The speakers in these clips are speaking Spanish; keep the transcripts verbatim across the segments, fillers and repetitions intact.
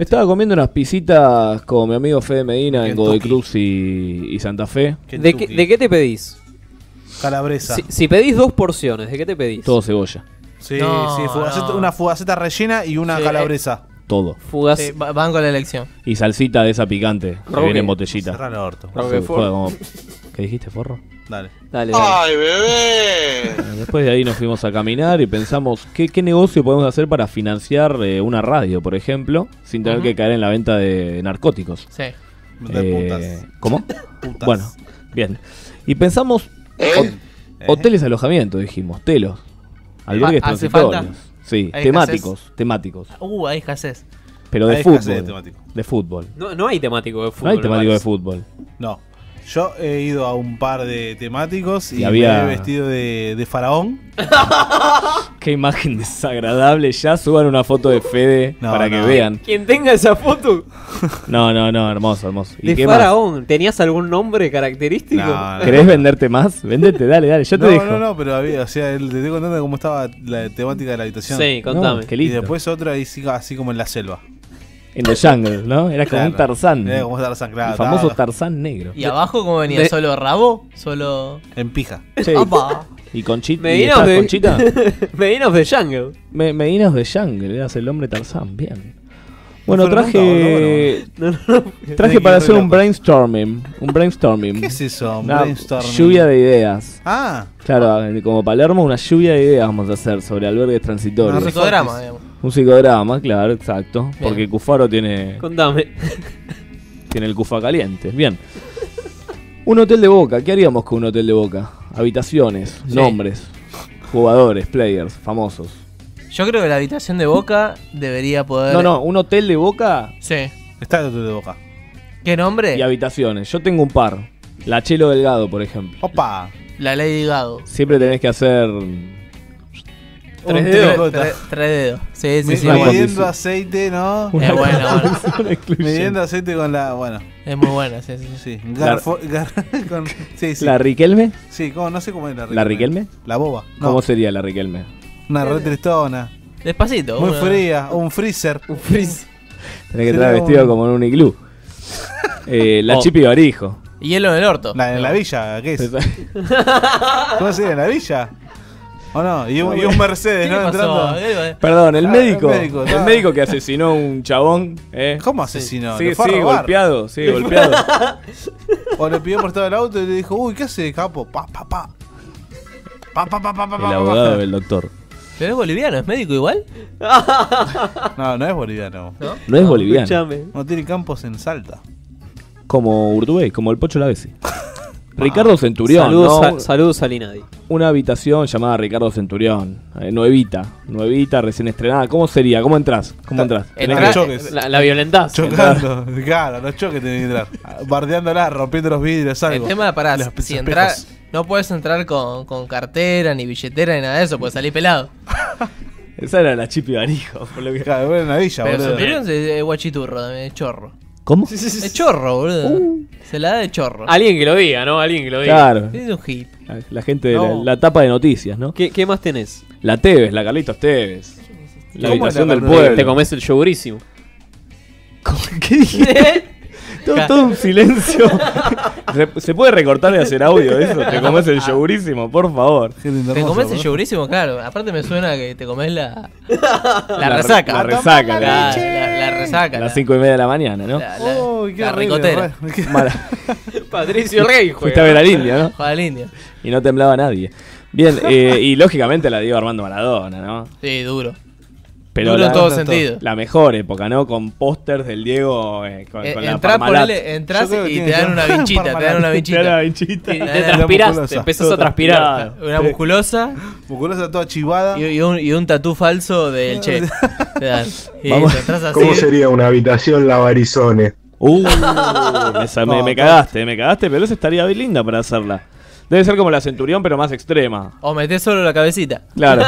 Me estaba comiendo unas pisitas con mi amigo Fede Medina en Godoy Cruz y, y Santa Fe. ¿De qué, ¿De qué te pedís? Calabresa. Si, si pedís dos porciones, ¿de qué te pedís? Todo cebolla. Sí, No, sí, fugaceta- no. una fugaceta rellena y una Sí, calabresa. Todo. Fugaz. Sí, va- van con la elección. Y salsita de esa picante que Roque. viene en botellita. Cerrar el orto. Roque. Sí, juega como- ¿Qué dijiste, forro? Dale. Dale, dale. ¡Ay, bebé! Después de ahí nos fuimos a caminar y pensamos qué, qué negocio podemos hacer para financiar eh, una radio, por ejemplo, sin tener Ujú. que caer en la venta de narcóticos. Sí. De Eh, putas. ¿Cómo? Putas. Bueno, bien. Y pensamos ¿Eh? ¿Eh? hoteles alojamiento, dijimos, telos, albergues Ah, ¿hace transitorios. falta? Sí, ¿Hay temáticos, temáticos. Uh, hay escasez. Pero de Hay escasez de fútbol. temático. De fútbol. No, no hay temático de fútbol. No hay me temático de parece. fútbol. No. Yo he ido a un par de temáticos y, Y había- me he vestido de, de faraón. Qué imagen desagradable. Ya suban una foto de Fede No, para no. que vean. Quien tenga esa foto No, no, no, hermoso, hermoso. ¿Y de qué más? faraón, ¿tenías algún nombre característico? No, no. ¿Querés venderte más? Vendete, dale, dale, yo te no, dejo. no, no, pero había, o sea, te estoy contando cómo estaba la temática de la habitación. Sí, No, contame. qué Y lindo. después otra ahí sí, así como en la selva. En The Jungle, ¿no? Era como Claro. un Tarzán. Era como Tarzán, claro. El famoso estaba Tarzán negro. ¿Y abajo cómo venía? de- ¿Solo rabo? ¿Solo...? En pija. Sí. ¡Apa! ¿Y Conchita? ¿Y Medinos estabas de Conchita? Medinos de Jungle. Me, Medinos de Jungle, eras el hombre Tarzán, bien. Bueno, fueron nunca, traje No, no, no. traje Tenés para que ir hacer un loco. brainstorming. Un brainstorming. ¿Qué es eso? Un Una brainstorming. lluvia de ideas. Ah, Claro, como Palermo, una lluvia de ideas vamos a hacer sobre albergues Un transitorios. Una psicodrama, digamos. Un psicodrama, claro, exacto. Porque Cufaro tiene, Contame. tiene el Cufa caliente. Bien. Un hotel de Boca. ¿Qué haríamos con un hotel de Boca? Habitaciones, Sí. nombres, jugadores, players, famosos. Yo creo que la habitación de Boca debería poder... No, no, un hotel de Boca Sí. está el otro de boca. ¿Qué nombre? y habitaciones. Yo tengo un par. La Chelo Delgado, por ejemplo. Opa. La Lady Gado. Siempre tenés que hacer... Tres Un dedos. tricota. Tres, tres dedos. Sí, sí, Mi- sí. una bueno. Midiendo condición. aceite, ¿no? una Es bueno, bueno. condición excluyente. Midiendo aceite con la. Bueno, Es muy buena, sí, sí. sí. sí. Garfo, gar- con- sí, sí. ¿La Riquelme? Sí, ¿cómo? No sé cómo es la Riquelme. ¿La Riquelme? La boba. No, ¿Cómo sería la Riquelme? una red tristona. Despacito. Muy una- fría. Un freezer. Un freeze. Tenés que Sería traer vestido un- como en un iglú. Eh, la Oh. Chipi Barijo. Hielo en el orto. La, en la villa, ¿qué es? ¿Cómo sería? ¿En la villa? ¿O no? Y un, y un Mercedes, ¿Qué ¿no? le pasó? Entrando. Eh, Perdón, el Ah, médico. el médico, El no. médico que asesinó a un chabón. ¿eh? ¿Cómo asesinó? Sí, ¿Le fue a sí, robar? golpeado. Sí, golpeado. O le pidió prestado el auto y le dijo, uy, ¿qué hace, capo? Pa, pa, pa. Pa, pa, pa, pa, pa, El pa, abogado pa. del doctor. Pero es boliviano, ¿es médico igual? No, no es boliviano. ¿No? No es boliviano. Escuchame. No tiene campos en Salta. Como Urtubey, como el Pocho Lavesi. Ricardo Centurión, Saludos, ¿no? a, saludos a Linadi. Una habitación llamada Ricardo Centurión. eh, nuevita. Nuevita, recién estrenada. ¿Cómo sería? ¿Cómo entras? ¿Cómo entras? Tenés Entra- que choques. La, la violentás. Chocando. Claro, los choques tienen que entrar. Bardeándola, rompiendo los vidrios, algo. El tema de pará, Los si espejos. entras, no puedes entrar con, con cartera, ni billetera, ni nada de eso, puedes salir pelado. Esa era la Chipi Barijo. por lo que- Claro, bueno, en la villa, Pero boludo. Centurión es, es guachiturro, también, es chorro. ¿Cómo? Es chorro, boludo. Se la da de chorro. Alguien que lo diga, ¿no? Alguien que lo diga. Claro. Es un hit. La, la gente de No. la, la tapa de noticias, ¿no? ¿Qué, ¿Qué más tenés? La Tevez, la Carlitos Tevez. La ¿Cómo habitación la del Carlitos? pueblo. Te comes el yogurísimo. ¿Qué dijiste? todo, todo un silencio. ¿Se, se puede recortar y hacer audio de eso? Te comes el yogurísimo, por favor. Qué lindo, ¿Te hermoso, comes el boludo. yogurísimo? Claro. Aparte me suena que te comes la... La, La- resaca. la resaca, La, la- la- la resaca. A la- las cinco y media de la mañana, ¿no? La, la- Uy, qué la horrible, ricotera. re- qué- Mala. Patricio Rey, Fuiste a ver al India, ¿no? Juega al India. Y no temblaba nadie. Bien, eh, y lógicamente la dio Armando Maradona, ¿no? Sí, duro. Pero duro la, en todo la- sentido. la mejor época, ¿no? Con pósters del Diego eh, con, Eh, con la entrás, Parmalat. ponele, entrás Yo creo que y tiene te que dan ser una vinchita, te dan una Te da la vinchita. vinchita. Y- Te la- transpirás, musculosa. te empezás a transpirar. Claro. Una musculosa Musculosa toda chivada. y, y un, y un tatú falso del Che. Te dan. Y Vamos. te entras así. ¿Cómo sería una habitación Lavarizone? Uh, me, sa- me- me cagaste, me cagaste, pero esa estaría bien linda para hacerla. Debe ser como la Centurión, pero más extrema. O metés solo la cabecita. Claro.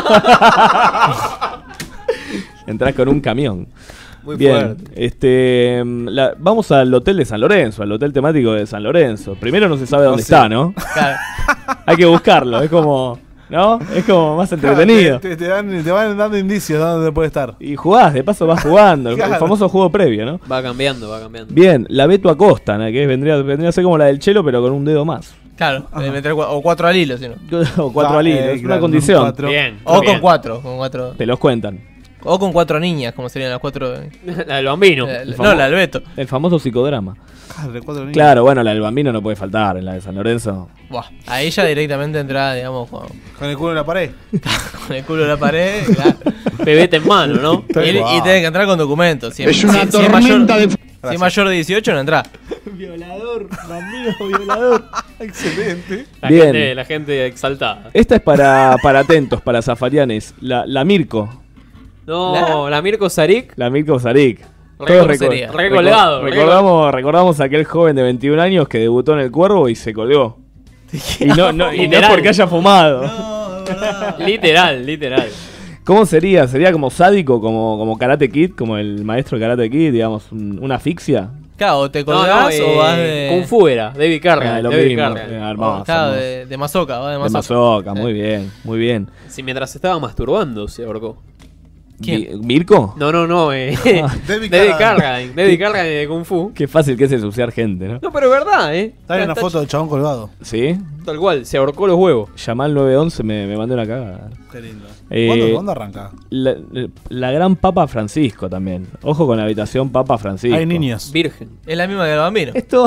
Entrás con un camión. Muy Bien, fuerte. este, la- vamos al hotel de San Lorenzo, al hotel temático de San Lorenzo. Primero no se sabe dónde sé. está, ¿no? Claro. Hay que buscarlo, es como... ¿No? Es como más entretenido. Te, te- te dan- te van dando indicios de dónde puede estar. Y jugás, de paso vas jugando. El Claro. famoso juego previo, ¿no? Va cambiando, va cambiando. Bien, la Beto Acosta, ¿no? Que vendría, vendría a ser como la del Chelo, pero con un dedo más. Claro, de meter cua- o cuatro al hilo, si no. O cuatro Ah, al hilo, eh, es una claro, condición. cuatro. Bien. O bien. con cuatro, con cuatro. Te los cuentan. O con cuatro niñas, como serían las cuatro. La del bambino. Eh, el no, famoso- la del Beto. El famoso psicodrama. Claro, de cuatro niños. Claro, bueno, la del bambino no puede faltar, en la de San Lorenzo. Buah, ahí ya directamente entra, digamos, con, Con el culo en la pared. con el culo en la pared. Claro. Pebete en mano, ¿no? Y, y tiene que entrar con documentos. Si, Es una si- si es mayor, tormenta de... si es mayor de dieciocho, no entra. Violador, bambino, violador. Excelente. La Bien. gente, la gente exaltada. Esta es para, para atentos, para zafarianes. La, la Mirko. No, la, Mirko Sarik. La Mirko Zarik. Re- Todos ¿cómo reco- sería? Re colgado, reco- re recordamos, recordamos a aquel joven de veintiún años que debutó en el Cuervo y se colgó. Y no, no, y no es Literal. porque haya fumado. Literal, literal. ¿Cómo sería? ¿Sería como sádico, como, como Karate Kid, como el maestro de Karate Kid, digamos, un- una asfixia? Claro, o te No, colgás no, o eh, vas de. Kung Fu era, David Carga. Ah, lo David mismo, Cargan. eh, hermoso, Claro, hermoso. de, de mazoca, va de De mazoca. mazoca, muy bien, muy bien. Si mientras estaba masturbando se ahorcó. ¿Quién? Mi- ¿Mirko? No, no, no. Eh. David David Carradine. Cargan. David Cargan de Kung Fu. Qué fácil que es ensuciar gente, ¿no? No, pero es verdad, ¿eh? Está en una foto del chabón colgado. ¿Sí? Tal cual, se ahorcó los huevos. Llamá al nueve once, me, me mandó una cagada. Qué lindo. Eh, ¿Cuándo, ¿Cuándo arranca? La, la gran Papa Francisco también. Ojo con la habitación Papa Francisco. Hay niños. Virgen. Es la misma que el bambino. Es todo,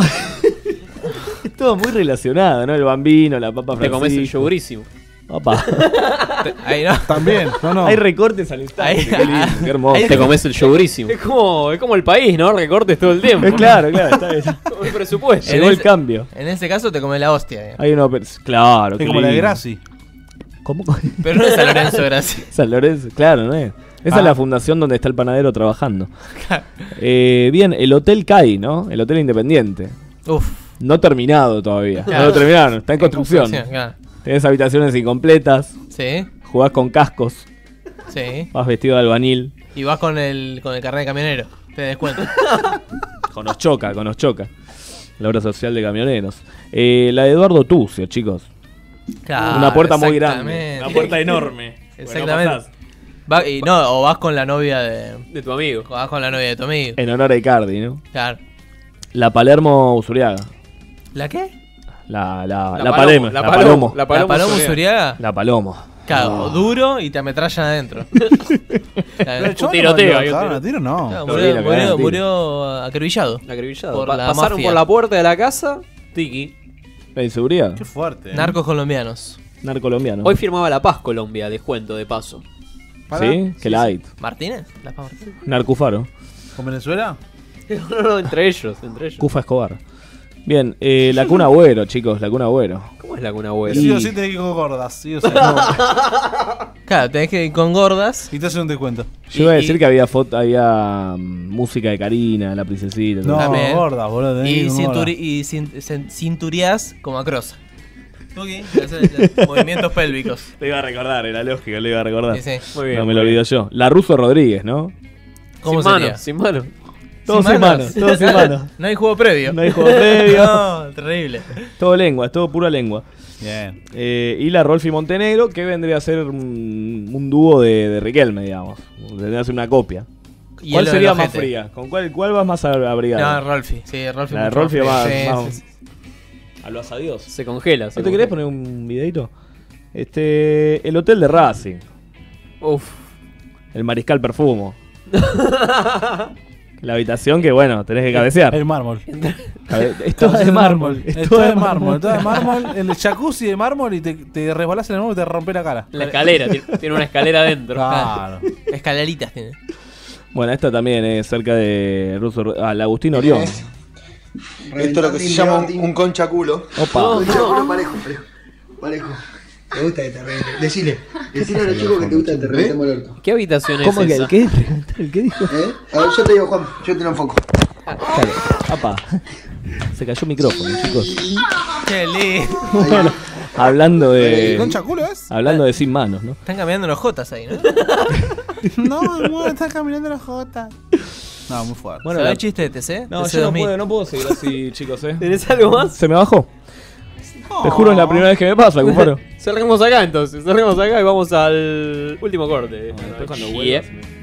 es todo muy relacionado, ¿no? El bambino, la Papa Te Francisco. comes el yogurísimo. Opa. Ahí no. También, no, no. Hay recortes al instante. Ahí- Qué lindo, qué hermoso. ahí- Te comes el yogurísimo. Es como, es como el país, ¿no? Recortes todo el tiempo. Es claro, claro. Está bien. Como el presupuesto. Llegó En el ese- cambio. En ese caso te comes la hostia. digamos. Hay uno. Claro, Es qué como la de lindo. Graci. ¿Cómo? Pero no es San Lorenzo, gracias. San Lorenzo, claro, ¿no es? Esa Ah. es la fundación donde está el panadero trabajando. Eh, bien, el Hotel C A I, ¿no? El Hotel Independiente. Uf. No terminado todavía. No Claro. lo terminaron, está en construcción. Claro. Tenés habitaciones incompletas, Sí, jugás con cascos, sí. vas vestido de albañil. Y vas con el, con el carnet de camionero. Te descuento. Con nos choca, con nos choca. La obra social de camioneros. Eh, la de Eduardo Tucio, chicos. Claro, Una puerta muy grande. exactamente. Una puerta enorme. Exactamente. Bueno, pasás. Va- y no, o vas con la novia de. De tu amigo. o vas con la novia de tu amigo. En honor a Icardi, ¿no? Claro. La Palermo Usuriaga. ¿La qué? La, la, la, La Palermo. Palomo, La la Palomo. Palomo. La Palomo Paloma Usuriaga. Usuriaga. La Palomo. Claro, duro y te ametrallan adentro. Claro, El chabón tiroteo, no hay un lo cagaron tiro. a tiro, no. claro, Lo murió, vi, lo murió, cagaron, murió acribillado. Acribillado. Por Pa- la pasaron mafia. por la puerta de la casa. Tiki. La inseguridad. Qué fuerte. ¿eh? Narcos colombianos. Narcolombiano. Hoy firmaba la paz Colombia, descuento de paso. Pará. ¿Sí? Que light. ¿Martínez? ¿La Paz Martínez? Narcufaro. ¿Con Venezuela? No, no, entre ellos, entre ellos. Cufa Escobar. Bien, eh, la Cuna Agüero, chicos, la Cuna Agüero. ¿Cómo es la cuna abuela? Sí o sí tenés que ir con gordas. Sí o sí. Claro, tenés que ir con gordas. Y te hacen un descuento. Yo iba a Y- decir que había foto, había mm, música de Karina, la princesita. todo No, eso. También. gordas, boludo. tenés que ir Y, con cinturi gordas. y cin- cin- cinturías como acrosa. Ok, hacer movimientos pélvicos. Te iba a recordar, era lógico, le iba a recordar. Sí, sí. Muy bien. No me muy lo bien. olvido yo. La Russo Rodríguez, ¿no? ¿Cómo sin sería? mano, sin mano. Todos sin manos, todos sin manos. No hay juego previo. No hay juego previo. No, terrible. Todo lengua, todo pura lengua. Bien. Eh, y la Rolfi Montenegro, que vendría a ser un, un dúo de, de Riquelme, digamos. Tendría que ser una copia. Y ¿Cuál el sería ojete. más fría? ¿Con cuál, cuál vas más abrigado? No, Rolfi. Sí, Rolfi. La de mucho Rolfi más va frío. Sí, más- sí, sí. A los adiós. Se congela. se ¿No te querés congela. poner un videito? Este. El hotel de Racing. Uf. El Mariscal Perfumo. La habitación que, bueno, tenés que cabecear. El mármol. Cabe- Es toda de mármol. Es todo de mármol. Todo de mármol. El jacuzzi de mármol y te, te resbalás en el mármol y te rompe la cara. La escalera, tiene, tiene una escalera adentro. Claro. Escaleritas tiene. Bueno, esta también es cerca de Russo, ah, la Agustín Orión. Esto es lo que se llama un, un concha culo. Opa. Concha culo parejo, parejo. Parejo. ¿Te gusta que te reviente? Decile. Decile a los chicos que te gusta que te reviente el orto. ¿Qué habitación es ¿Cómo que esa? el qué? ¿El qué dijo? ¿Eh? A ver, yo te digo, Juan, yo te lo enfoco. Claro. Apa. Se cayó el micrófono, chicos. Qué lindo. Bueno, hablando ¿El de. concha culo es? Hablando de sin manos, ¿no? Están cambiando los jotas ahí, ¿no? No, amor, está caminando la jota. No, muy fuerte. Bueno, ¿Sabés la- el chiste de T C? No, T C yo no dos mil. puedo, no puedo seguir así, chicos, ¿eh? ¿Tenés algo más? Se me bajó. Te juro, es la primera vez que me pasa, Cufaro. Cerremos acá entonces, cerremos acá y vamos al último corte. Después cuando Yeah. vuelvas,